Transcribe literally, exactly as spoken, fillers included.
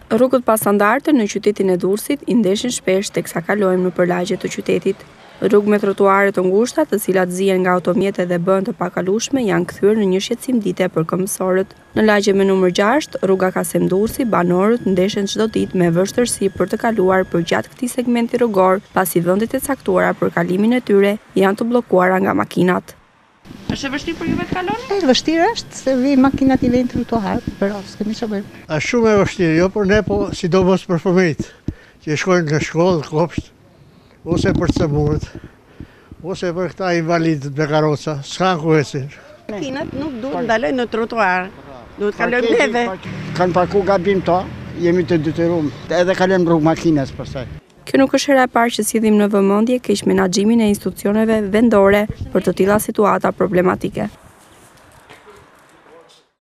Rrugët pa standarte në qytetin e Durrësit i ndeshin shpesh teksa kalojmë nëpër lagjet të qytetit. Rrugë me trotuare të ngushta, të cilat zihen nga automjete dhe bëhen të pakalueshme, janë kthyer në një shqetësim dite për këmbësorët. Në lagje me numër gjashtë, rruga Kasem Durrësi, banorët ndeshen çdo ditë me vështirësi për të kaluar përgjatë këtij segmenti rrugor, pasi vendet e caktuara për kalimin e tyre janë të bllokuara nga makinat. Është e vështirë për juve të kaloni? E vështirë është, se vi makinat i vejnë trotuar, për s'kemi çfarë bëjmë. Është shumë e vështirë, jo për ne, po sidomos për fëmijët që shkojnë në shkollë, kopsht, ose për cemurët, ose për këta invalidët me karroca, s'kan ku ecin. Makinat nuk duhet ndalojnë në trotuar, duhet kalojmë neve. Kanë parku gabim to, jemi të detyruar, edhe kalojmë rrugë makinës pastaj. Kjo nuk është hera e parë që sillim në vëmendje keq menaxhimin e institucioneve vendore për të tilla situata problematike.